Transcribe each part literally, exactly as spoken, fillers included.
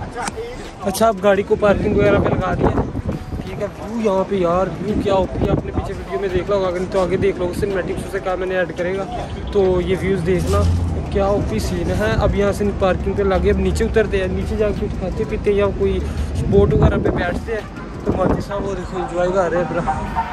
अच्छा आप गाड़ी को पार्किंग वगैरह पे लगा दिया, ठीक है। व्यू यहाँ पे यार व्यू क्या होती है, आपने पीछे वीडियो में देख लो, अगर तो आगे देख लो, सिनेमैटिक्स से कहा मैंने ऐड करेगा तो ये व्यूज़ देखना क्या ओपी सीन है। अब यहाँ से पार्किंग पे लगे, अब नीचे उतरते हैं, नीचे जाके कुछ खाते पीते या कोई बोट वगैरह पे बैठते हैं। तो माजी साहब वो देखो इंजॉय कर रहे हैं पूरा।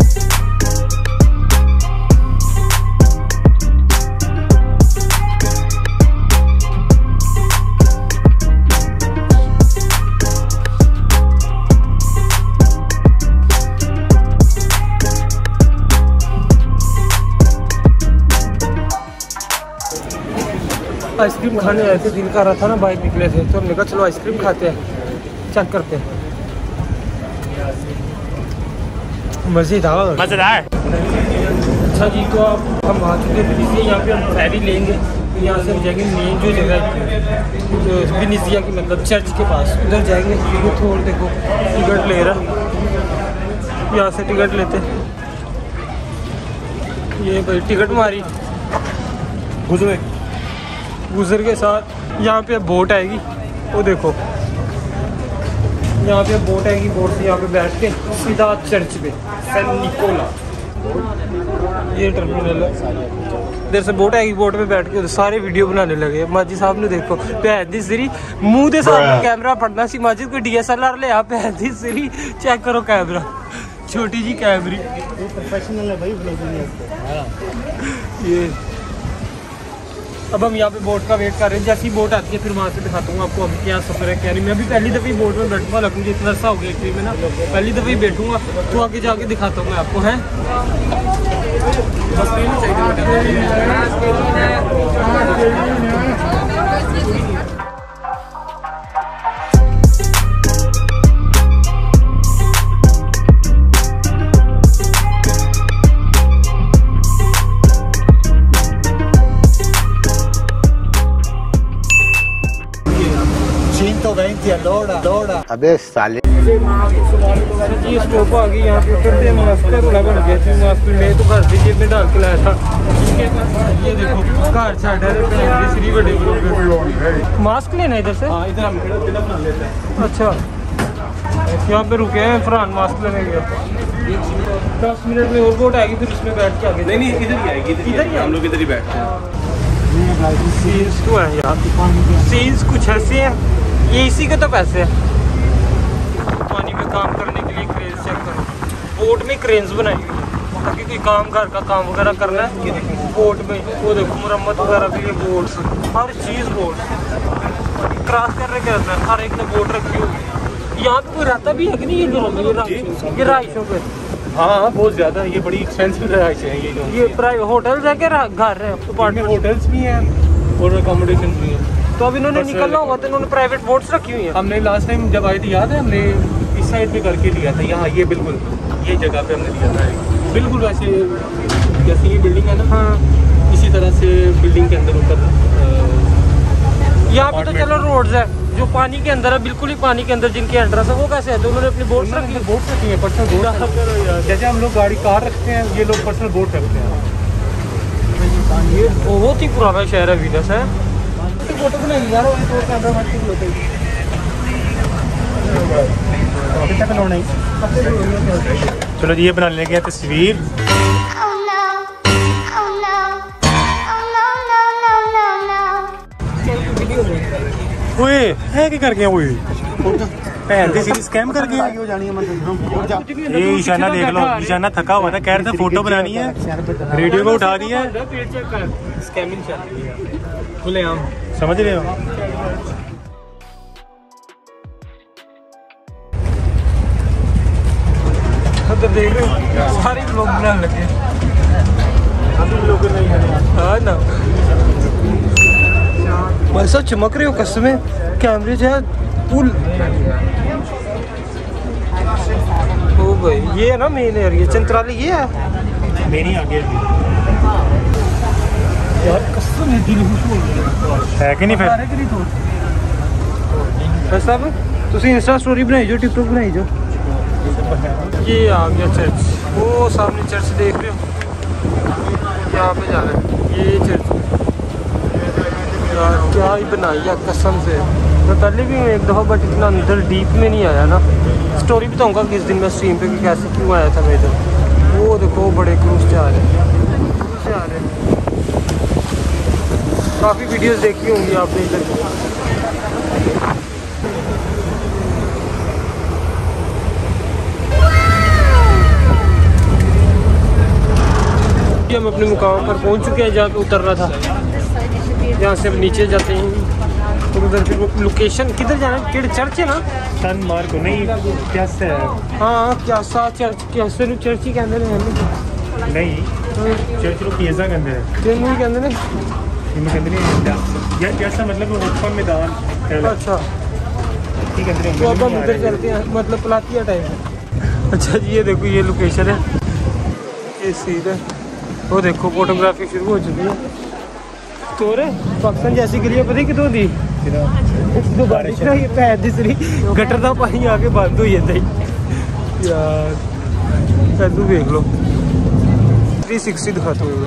आइसक्रीम खाने आए थे, दिल कर रहा था ना, बाइक निकले थे तो हमने कहा चलो आइसक्रीम खाते हैं, चेक करते हैं। मज़ेदार मज़ेदार। अच्छा जी, तो आप हम आ चुके हैं फिर यहाँ पे हम फेरी लेंगे, यहाँ से हम जाएंगे मेन जो जगह है वेनेजिया की, मतलब चर्च के पास, उधर जाएंगे। ये थोड़ा देखो टिकट ले रहा, यहाँ से टिकट लेते, ये भाई टिकट मारी, गुजरे गुजर के साथ यहाँ पे बोट आएगी, वो देखो यहाँ पे बोट आएगी, बोट से यहाँ पे बैठ के सीधा चर्च पे सैन निकोला, ये टर्मिनल है। इधर से बोट आएगी, बोट पे बैठ के सारे वीडियो बनाने लगे। माजी साहब ने देखो भैन दी सिरी मुँह के सामने कैमरा पड़ना सी, माजिद कोई डी एस एल आर ले आ, भैन दी सिरी चेक करो कैमरा, छोटी जी कैमरी, प्रोफेशनल है भाई। ये अब हम यहाँ पे बोट का वेट कर रहे हैं, जैसी बोट आती है फिर वहाँ से दिखाता हूँ आपको अभी क्या सफ़र है क्या नहीं। मैं अभी पहली दफ़ी बोट में बैठूंगा, लगूंगी इतना सा हो गया एक्चुअली में ना, पहली दफ़ी बैठूंगा तो आगे जाके दिखाता हूँ मैं आपको। है लोड़ा लोड़ा। अबे साले जी स्टॉप आ गई, यहाँ पे उतरते हैं। मास्क बड़ा बन गया, मास्क मैं तो घर से जेब में डाल के लाया था, ठीक है। ये देखो घर छा श्री बड़े मास्क लेना इधर से, हाँ इधर हम बना लेते हैं। अच्छा यहाँ पे रुके हैं फरहान मास्क लेने गया, दस मिनट में और बोट आएगी, फिर उसमें बैठ के आगे। नहीं नहीं इधर ही आएगी, इधर ही हम लोग इधर ही बैठते हैं। सीन्स तो है यार, सीन्स कुछ ऐसे हैं, ये इसी के तो पैसे हैं। पानी में काम करने के लिए क्रेन्स चेक करो, बोट में क्रेन्स बनाई हुई है ताकि कोई काम घर का काम वगैरह करना है बोट में, वो देखो मुरम्मत वगैरह के लिए बोट्स, हर चीज़ बोट्स क्रॉस करने के अंदर हर एक ने बोट रखी होगी। यहाँ पे कोई रहता भी है कि नहीं ये घर ये रहाइशों पे? हाँ हाँ बहुत ज़्यादा, ये बड़ी एक्सपेंसिव रहाइश है ये जो ये प्राइवेट होटल्स है क्या घर है? अपार्टमेंट होटल्स भी हैं और अकोमोडेशन भी है। तो अब इन्होंने निकलना होगा तो इन्होंने प्राइवेट बोट्स रखी हुई है। हमने लास्ट टाइम जब आए थे याद है, हमने इस साइड पे करके लिया था, यहाँ ये बिल्कुल ये जगह पे हमने लिया था, बिल्कुल वैसे जैसे ये बिल्डिंग है ना, हाँ इसी तरह से बिल्डिंग के अंदर ऊपर। यहाँ पे तो चलो रोड्स है जो पानी के अंदर है, बिल्कुल ही पानी के अंदर जिनके एंट्रेंस है वो कैसे है? तो उन्होंने अपनी बोट्स रखी है, बोट्स रखी है, पर्सनल बोट। जैसे हम लोग गाड़ी कार रखते हैं, ये लोग पर्सनल बोट रखते हैं। ये बहुत ही पुराना शहर है वीनस है। फोटो बनाई यार, तो कैमरा मत होते चलो जी ये बना लेंगे तस्वीर। ओए है क्या कर गया? ओए भैन दी सीरीज स्कैम कर गया। ये ईशाना देख लो, ईशाना थका हुआ था, कह रहा था फोटो बनानी है, रेडियो को उठा दिया, स्कैमिंग चल रही है खुलेआम, समझ रहे हो? उधर देख रहे हो सारे लोग बनाने लगे, हाँ ना वैसा चमक रहे हो कसमें, कैमरे जो है पुल। ओ भाई ये है ना मेन एरिया, चंद्राली ये है मेरी आगे यार, कसम है दिल खुश हो गया है कि नहीं? फिर सब तुम इंस्टा स्टोरी बनाई जो, टिकटॉक बनाई जो। ये आ गया चर्च, वो सामने चर्च देख रहे हो, यहाँ पे जा रहे हैं, ये चर्च यार क्या ही बनाई है कसम से। मैं पहले भी एक दफ़ा बट इतना अंदर डीप में नहीं आया ना। स्टोरी बताऊँगा किस दिन मैं स्ट्रीम पे कि कैसे क्यों आया था मैं इधर। वो देखो बड़े क्रूज से आ रहे हैं, क्रूज से आ रहे हैं। काफ़ी वीडियोस देखी होंगी आपने इधर। हम अपने मुकाम पर पहुंच चुके हैं जहाँ पे उतरना था, जहाँ से हम नीचे जाते हैं। तो उधर फिर लोकेशन किधर जाना है? किड चर्च है ना? सन मार्को नहीं क्या से है? हाँ क्या सा चर्च क्या से चर्च ही कहते हैं नहीं चर्च लो पिज़्ज़ा कहते हैं तेन ही कहते हैं इनमें कहते नहीं या कैसा मतलब ओपन मैदान। अच्छा ठीक है तो अब हम उधर चलते हैं, मतलब पलातिया टाइम है। अच्छा जी ये देखो ये लोकेशन है, ये सीधा वो देखो फोटोग्राफी शुरू हो चुकी है। तो रे पाकिस्तान जैसी गली पता कितों दी तो बारिश ना ये पैर दिसरी गटर का पानी आके बंद हो जाता है यार। तू देख लो थ्री सिक्सटी दिखाते हुए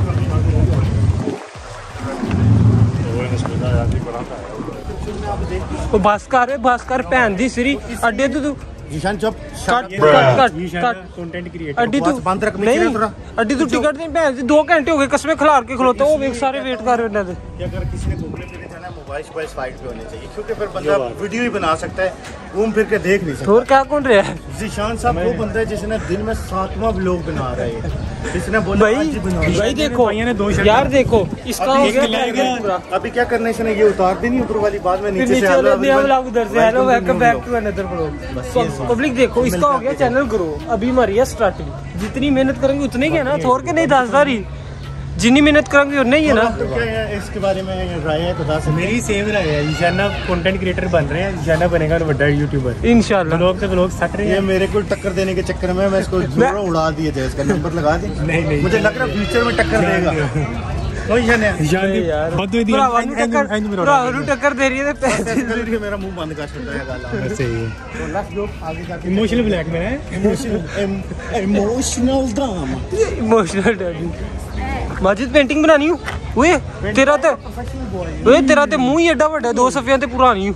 बस कर बस कर भैन दी सिरी अड्डे तू तू जीशान चुप cut cut cut content creator अड्डी तू बंद रख नहीं अड्डी तू टिकट नहीं भैन दो घंटे हो गए कसमें खिलार के खलोता वो वेख सारे वेट कर रहे हैं। कि अगर किसी ने घूमने फिरने जाना है मोबाइल मोबाइल साइड पे होने चाहिए क्योंकि फिर बंदा वीडियो ही बना सकता है, घूम फिर के देख नहीं सकता। और क्या कौन रहा है? जीशान साहब वो बंदा है जिसने दिन में सातवां व्लॉग बना रहा है, जिसने बोला भाई आज ही बना रहा है। भाई देखो ने दो यार देखो इसका हो गया पूरा। अभी क्या करना है इसने ये उतार देनी ऊपर वाली बाद में नीचे से नीचे वाले दिया व्लॉग उधर से hello welcome back to another vlog. Public देखो इसका हो गया चैनल ग्रो, अभी हमारी है स्टार्टिंग। जितनी मेहनत करेंगे उतने ही है ना, थोड़ के नहीं दसदारी जितनी मेहनत करेंगे उतने ही है ना। तो क्या है इसके बारे में राय है खुदा से? मेरी सेम राय है, ईशाना कंटेंट क्रिएटर बन रहे हैं, ईशाना बनेगा बड़ा यूट्यूबर इंशाल्लाह। व्लॉग से व्लॉग सट रहे ये हैं। मेरे को टक्कर देने के चक्कर में मैं इसको जोरों उड़ा दिए थे, इसका नंबर लगा दी। नहीं नहीं मुझे लग रहा है फ्यूचर में टक्कर देगा। तो ईशान है यार भरावा नु टक्कर भरावा नु टक्कर दे रही है ते पैसे दे रही है। मेरा मुंह बंद कर छोड़ा है गाला। सही है, तो लास्ट जो आगे जाके इमोशनल ब्लैकमेल है, emotional emotional drama. Emotional daddy. Majid painting बनानी हूँ ओए तेरा ते ओए तेरा ते मुंह ही एडा बड़ा दो सफियां ते पुरानी हूँ।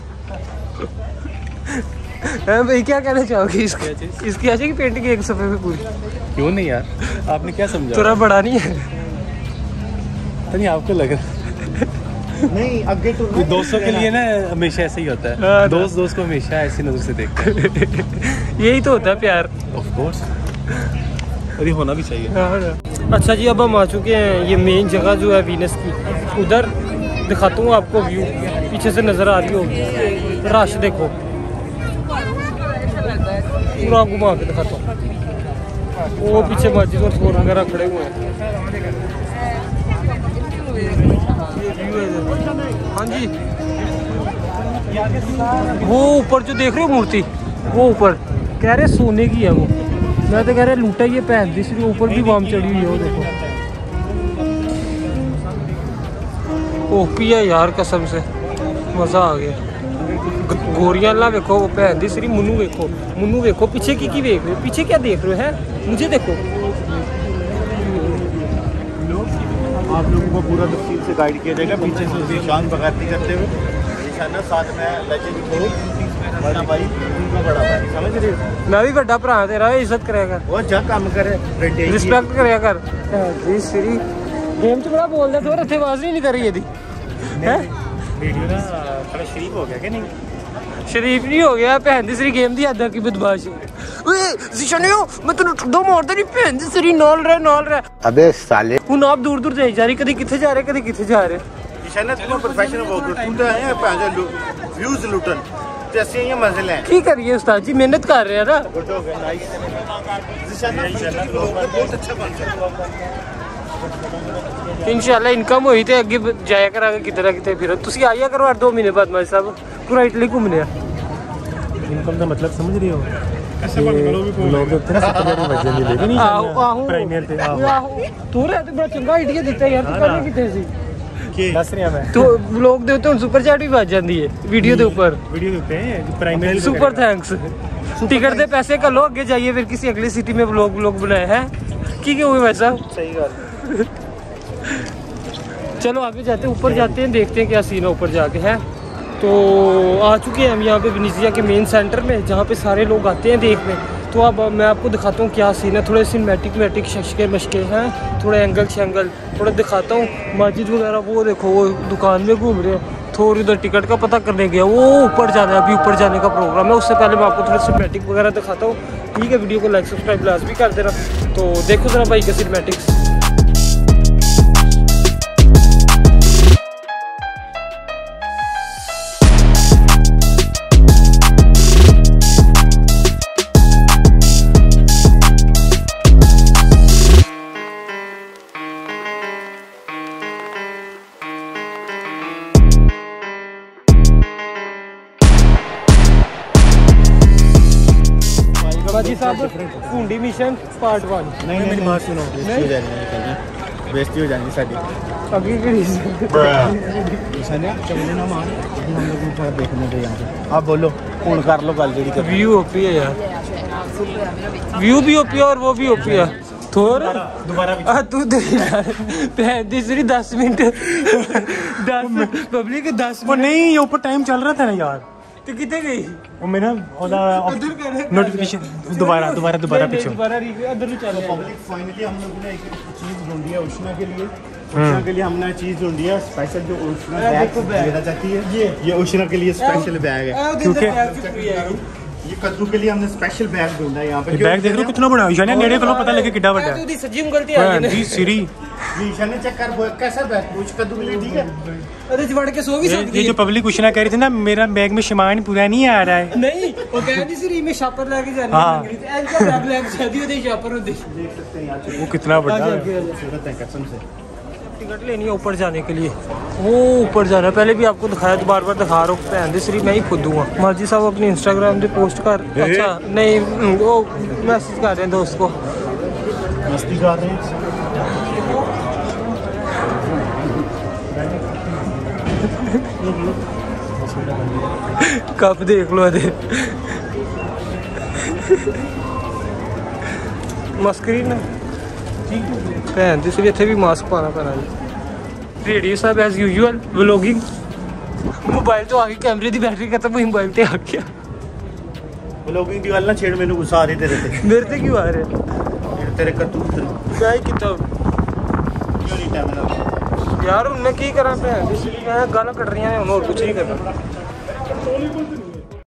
हैं भाई क्या कहना चाहोगे इसके इसकी ऐसे की पेंटिंग एक सफे में पूरी? क्यों नहीं यार, आपने क्या समझा? तेरा बड़ा नहीं है नहीं आपको लग रहा नहीं आगे तो दोस्तों के लिए ना हमेशा ऐसे ही होता है, दोस्त दोस्त को हमेशा ऐसी नजर से देखते हैं। यही तो होता है प्यार ऑफ कोर्स, और ये होना भी चाहिए। अच्छा जी अब हम आ चुके हैं ये मेन जगह जो है वीनस की, उधर दिखाता हूँ आपको व्यू, पीछे से नज़र आ रही होगी। रश देखो पूरा घुमा के दिखाता हूँ। वो पीछे मस्जिद और फोर वगैरह खड़े हुए हैं। हाँ जी वो ऊपर जो देख रहे हो मूर्ति, वो ऊपर कह रहे सोने की है वो, मैं तो कह रहा लूटा ये पैर दूसरी ऊपर भी वाम चढ़ी हुई है वो देखो। ओपी है यार कसम से मज़ा आ गया। गोरियां ला देखो वो पैर दूसरी मुन्नू देखो, मुन्नू देखो पीछे की की देख रहे हो, पीछे क्या देख रहे हो है मुझे देखो। आप लोगों को पूरा तफसील से गाइड किया जाएगा, पीछे से ईशान बगाती करते हुए ईशान साथ में लेजेंड को बड़ा भाई उनका बड़ा भाई समझ रहे हो। मैं भी बड़ा भरा तेरा इज्जत करेगा कर, वो जा काम करे रिस्पेक्ट करेगा कर। जी श्री गेम च बड़ा बोल दे थोड़ा, इतने आवाज नहीं कर रही यदि है वीडियो ना थोड़ा शरीफ हो गया कि नहीं? शरीफ नहीं हो गया भैन दी सरी गेम दी आदा की बदमाश। ओए जिशनियो मैं तन्नू ठुड्डो मारदा नहीं भैन दी सरी नाल रह नाल रह। अबे साले हुन आप दूर दूर जाई जा रही, कदी किथे जा रहे कदी किथे जा रहे। ईशान तू प्रोफेशनल वर्कर तू तो है पैसे व्यूज लूटन ते असि ये मजे ले की करिए उस्ताद जी, मेहनत कर रहे हैं ना। गुड हो गया नाइस। ईशान बहुत अच्छा बन गया इंशाल्लाह इनकम हुई तो अगे जाया करा किते ना किते फिर तुसी आया करो हर दो महीने बाद माई साहब पूरा इटली घूमने। इनकम का मतलब समझ रही हो? ऐसे लोग जो होते हैं ना सत्तर हजार बच जाती लेकिन आहो आहो प्राइमर थे आहो तू रे तो बड़ा चंगा आइडिया दिता यार, तू करने किते सी के दस रहा मैं तो लोग दे तो सुपर चैट भी बच जाती है वीडियो के ऊपर। वीडियो देते हैं प्राइमरी सुपर थैंक्स। टिकट दे पैसे कर लो आगे जाइए फिर किसी अगली सिटी में व्लॉग व्लॉग बनाए हैं की क्या हुए वैसा सही गल। चलो आगे जाते हैं, ऊपर जाते हैं, देखते हैं क्या सीन है ऊपर जाके है। तो आ चुके हैं हम यहाँ पे वेनेजिया के मेन सेंटर में, जहाँ पे सारे लोग आते हैं देखने। तो अब मैं आपको दिखाता हूँ क्या सीन है, थोड़े सिनेमैटिक मैटिक शशके मशके हैं, थोड़े एंगल शंगल थोड़ा दिखाता हूँ। मस्जिद वगैरह वो देखो, वो दुकान में घूम रहे हैं। थोड़ी उधर टिकट का पता करने गया, वो ऊपर जाना है, अभी ऊपर जाने का प्रोग्राम है। उससे पहले मैं आपको थोड़ा सिनेमैटिक वगैरह दिखाता हूँ। ठीक है, वीडियो को लाइक सब्सक्राइब लाजमी कर देना। तो देखो ज़रा भाई के सिनेमैटिक्स। बाजी साहब, कुंडी मिशन पार्ट वन। नहीं नहीं मेरी बात सुनो, बेइज्जती हो जाएगी, बेइज्जती हो जाएगी साडी। अभी भी ईशान्या चलने ना मान, हम लोग को थोड़ा देखने दे यहाँ पे। आप बोलो, फोन कर लो गल जी। व्यू ओपी है यार, व्यू भी ओपी है और वो भी ओपी है। थोड़ा दोबारा तू तीसरी दस मिनट दस पब्लिक दस वो नहीं, ये ऊपर टाइम चल रहा था ना यार। तो कितने गई वो मेरा नोटिफिकेशन दोबारा दोबारा दोबारा पीछे। दोबारा अदर चलो। पब्लिक फाइनली हम लोगों ने एक चीज़ ढूंढी है उष्णा के लिए। उष्णा के लिए हमने चीज़ ढूंढी है स्पेशल, जो उष्णा बैग देना चाहती है। ये ये उष्णा के लिए स्पेशल बैग है, क्योंकि ये कद्दू के लिए हमने स्पेशल बैग ढूंढा है यहाँ पे। बैग देख लो कितना बड़ा है, ईशान्या नेड़े को पता लगे कितना बड़ा है। तू सच्ची में गलती आ गई जी सीरी। ईशान्या चेक कर वो कैसा बैग, पूछ कद्दू के लिए ठीक है। अरे जवड़ के सो भी सकती ये जो पब्लिक उष्णा कह रही थी ना, मेरा बैग में सामान पूरा नहीं आ रहा है। नहीं, वो कह रही थी में शॉपर लेके जानी हाँ। है, ऐसा बैग लेके जाती होती शॉपर होती। देख सकते हैं यहाँ वो कितना बड़ा है। खूबसूरत है कसम से। टिकट लेनी है ऊपर जाने के लिए, वो ऊपर जाना है। पहले भी आपको दिखाया, तो बार बार दिखा रहा हूँ। भैन दी श्री मैं ही खुद दूंगा। माजी साहब अपनी इंस्टाग्राम पे पोस्ट कर, अच्छा नहीं वो मैसेज कर रहे हैं दोस्त को, मस्ती कर रहे हैं। कप देख लो अदे मस्करी ना भैन दी श्री इतने भी मास्क पाना पैना जी। रेडियो साहब एज यूजुअल व्लॉगिंग। मोबाइल तो आ गई, कैमरे की बैटरी खत्म हुई, मोबाइल तो आ गया। व्लॉगिंग की गल ना छेड़, मैंने गुस्सा आ रही तेरे ते। मेरे से क्यों आ रहे तेरे करतूत क्या ही किता क्यों नहीं टाइम लगा यार, उन्हें की करा भैन दी श्री, मैं गाना कट रही हैं, और कुछ नहीं करना।